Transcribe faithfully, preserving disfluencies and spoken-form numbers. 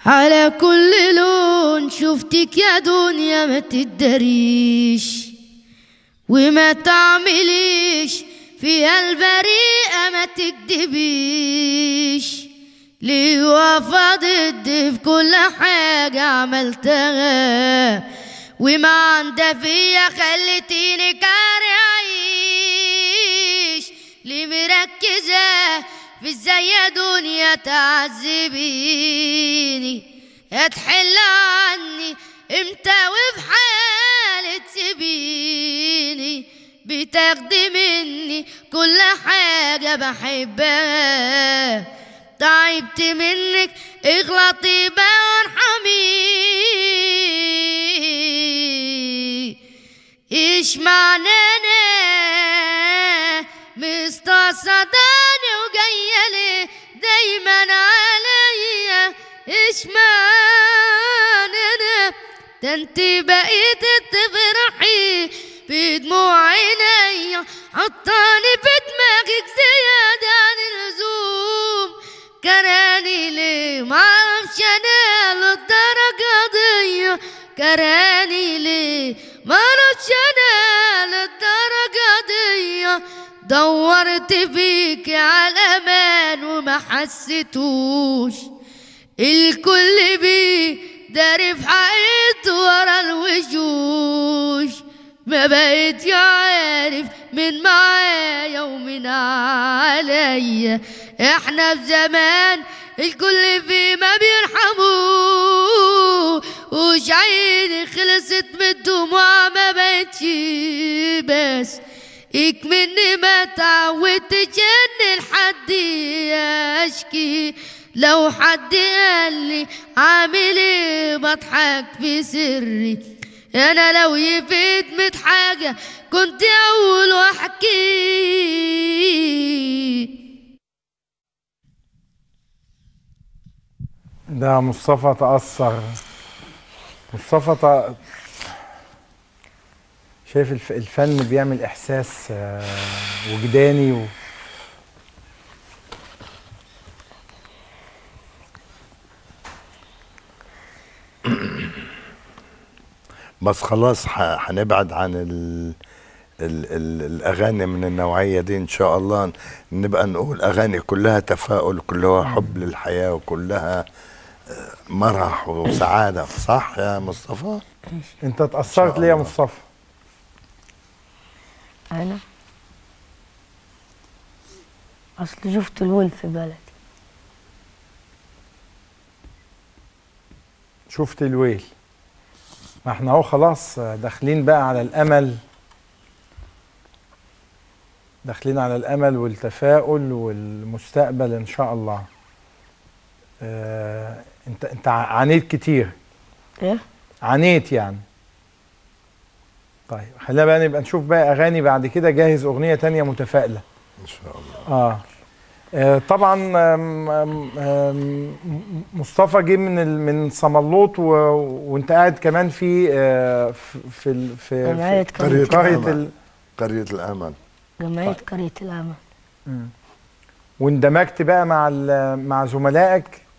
على كل لون شفتك يا دنيا ما تداريش وما تعمليش فيها البريئة ما تكدبيش ليه واقفة ضدي في كل حاجة عملتها وما عندها فيا خلتيني كاره أعيش ليه مركزة في ازاي يا دنيا تعذبيني هتحل عني امتى وفي حالة تسيبيني بتاخدي مني كل حاجة بحبها تعبت منك اغلطي بقى وارحمي ايش معنى انا مستصداني وجايه ليه دايما عليا ايش معنى انا ده انتي بقيت تفرحي بدموع عينيا حطاني في دماغك زيادة عن اللزوم كرهاني ليه معرفش انا للدرجة دي كرهاني ليه معرفش انا للدرجة دي دورت فيكي على امان وما حسيتوش الكل بيه داري في حقيقته ورا الوشوش ما بقيت عارف من معايا ومن عليا احنا في زمان الكل فيه ما بيرحموه وش عيني خلصت من الدموع ما بقتش بس اكمني ما تعودتش ان الحد يشكي لو حد قال لي عامل ايه بضحك في سري انا لو يفيد ميت حاجه كنت اقول واحكي. ده مصطفى تأثر. مصطفى ت... شايف الف... الفن بيعمل احساس وجداني و... بس خلاص هنبعد عن ال... ال... ال... الاغاني من النوعيه دي ان شاء الله نبقى نقول اغاني كلها تفاؤل كلها حب للحياه وكلها مرح وسعاده. صح يا مصطفى؟ انت اتأثرت ليه يا مصطفى؟ انا اصل شفت الويل في بلدي. شفت الويل. ما احنا اهو خلاص داخلين بقى على الامل، داخلين على الامل والتفاؤل والمستقبل ان شاء الله. اه انت انت عانيت كتير. ايه؟ عانيت يعني. طيب خلينا بقى نبقى نشوف بقى اغاني بعد كده. جاهز اغنيه تانية متفائله ان شاء الله. اه, آه طبعا آم آم مصطفى جه من من صملوط و... وانت قاعد كمان في آه في في, في جمعيه قريه قريه ال... قريه الامل. جمعيه قريه الامل. واندمجت بقى مع مع زملائك